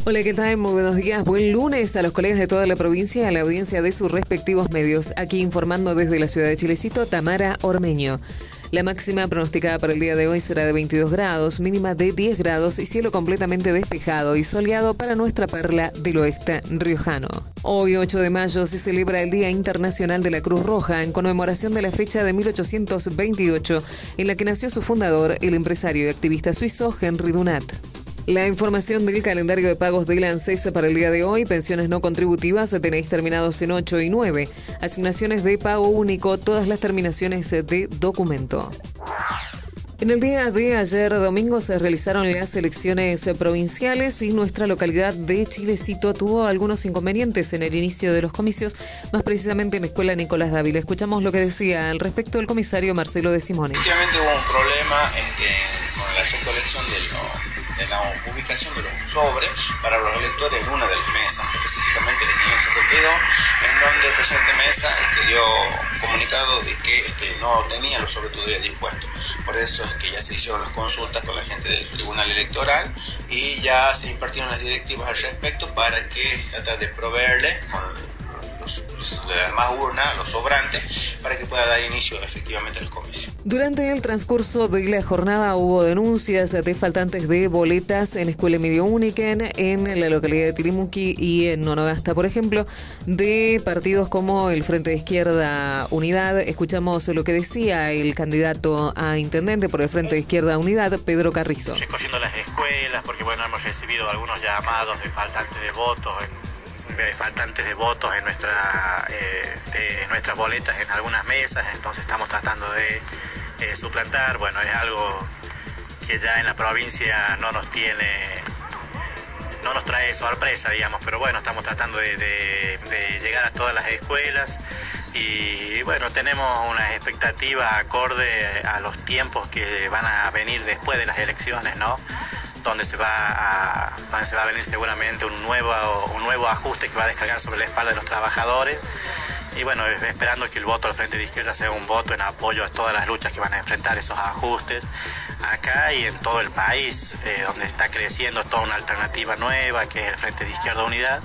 Hola, ¿qué tal? Muy buenos días. Buen lunes a los colegas de toda la provincia y a la audiencia de sus respectivos medios. Aquí informando desde la ciudad de Chilecito, Tamara Ormeño. La máxima pronosticada para el día de hoy será de 22 grados, mínima de 10 grados y cielo completamente despejado y soleado para nuestra perla del oeste riojano. Hoy, 8 de mayo, se celebra el Día Internacional de la Cruz Roja en conmemoración de la fecha de 1828, en la que nació su fundador, el empresario y activista suizo Henry Dunant. La información del calendario de pagos del ANSES para el día de hoy: pensiones no contributivas, tenéis terminados en 8 y 9. Asignaciones de pago único, todas las terminaciones de documento. En el día de ayer, domingo, se realizaron las elecciones provinciales y nuestra localidad de Chilecito tuvo algunos inconvenientes en el inicio de los comicios, más precisamente en la Escuela Nicolás Dávila. Escuchamos lo que decía al respecto el comisario Marcelo de Simone. Efectivamente hubo un problema con la recolección de la ubicación de los sobres para los electores en una de las mesas, específicamente el ingeniero se quedó, en donde el presidente Mesa dio comunicado de que no tenía los sobres todavía dispuestos. Por eso es que ya se hicieron las consultas con la gente del Tribunal Electoral y ya se impartieron las directivas al respecto para que tratar de proveerle con las demás urnas, los sobrantes, para que pueda dar inicio efectivamente a los comicios. Durante el transcurso de la jornada hubo denuncias de faltantes de boletas en la Escuela Medio Uniken, en la localidad de Tilimuqui y en Nonogasta, por ejemplo, de partidos como el Frente de Izquierda Unidad. Escuchamos lo que decía el candidato a intendente por el Frente de Izquierda Unidad, Pedro Carrizo. Recogiendo las escuelas, porque hemos recibido algunos llamados de faltantes de votos en nuestras boletas en algunas mesas, entonces estamos tratando de suplantar. Bueno, es algo que ya en la provincia no nos trae sorpresa, digamos, pero bueno, estamos tratando de llegar a todas las escuelas y bueno, tenemos una expectativa acorde a los tiempos que van a venir después de las elecciones, ¿no? Donde se va a venir seguramente un nuevo ajuste que va a descargar sobre la espalda de los trabajadores. Y bueno, esperando que el voto al Frente de Izquierda sea un voto en apoyo a todas las luchas que van a enfrentar esos ajustes acá y en todo el país, donde está creciendo toda una alternativa nueva que es el Frente de Izquierda Unidad.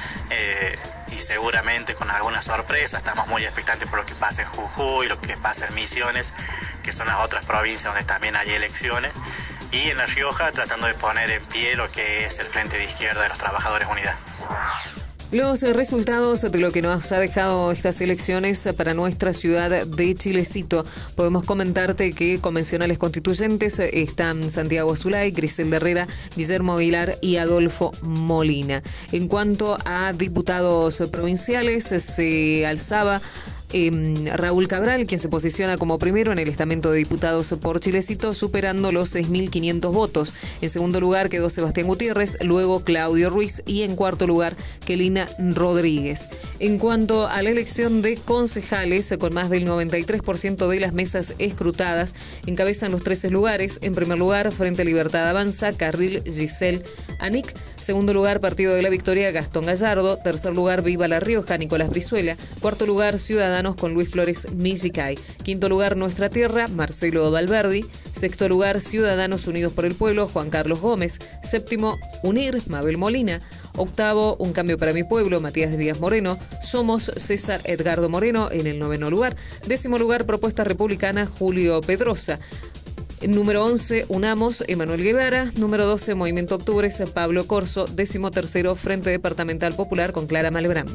Y seguramente con alguna sorpresa. Estamos muy expectantes por lo que pasa en Jujuy, lo que pasa en Misiones, que son las otras provincias donde también hay elecciones. Y en La Rioja tratando de poner en pie lo que es el Frente de Izquierda de los Trabajadores Unidad. Los resultados de lo que nos ha dejado estas elecciones para nuestra ciudad de Chilecito. Podemos comentarte que convencionales constituyentes están Santiago Azulay, Griselda Herrera, Guillermo Aguilar y Adolfo Molina. En cuanto a diputados provinciales, se alzaba Raúl Cabral, quien se posiciona como primero en el estamento de diputados por Chilecito, superando los 6.500 votos. En segundo lugar quedó Sebastián Gutiérrez, luego Claudio Ruiz y en cuarto lugar Kelina Rodríguez. En cuanto a la elección de concejales, con más del 93% de las mesas escrutadas, encabezan los 13 lugares. En primer lugar, Frente Libertad Avanza, Carril Giselle Anic. Segundo lugar, Partido de la Victoria, Gastón Gallardo. Tercer lugar, Viva La Rioja, Nicolás Brizuela. Cuarto lugar, Ciudadanos con Luis Flores Millicay. Quinto lugar, Nuestra Tierra, Marcelo Valverdi. Sexto lugar, Ciudadanos Unidos por el Pueblo, Juan Carlos Gómez. Séptimo, UNIR, Mabel Molina. Octavo, Un Cambio para mi Pueblo, Matías Díaz Moreno. Somos, César Edgardo Moreno en el noveno lugar. Décimo lugar, Propuesta Republicana, Julio Pedrosa. Número 11, Unamos, Emanuel Guevara. Número 12, Movimiento Octubres, Pablo Corso. 13º, Frente Departamental Popular con Clara Malbrán.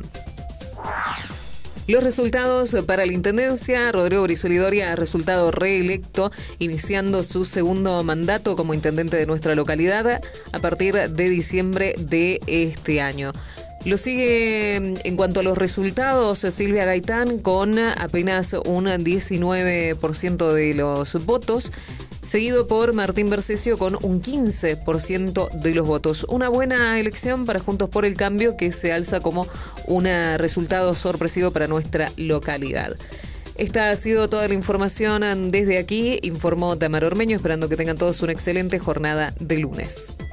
Los resultados para la Intendencia: Rodrigo Brizuela Doria ha resultado reelecto, iniciando su segundo mandato como intendente de nuestra localidad a partir de diciembre de este año. Lo sigue en cuanto a los resultados Silvia Gaitán con apenas un 19% de los votos, seguido por Martín Bercesio con un 15% de los votos. Una buena elección para Juntos por el Cambio, que se alza como un resultado sorpresivo para nuestra localidad. Esta ha sido toda la información desde aquí. Informó Tamara Ormeño, esperando que tengan todos una excelente jornada de lunes.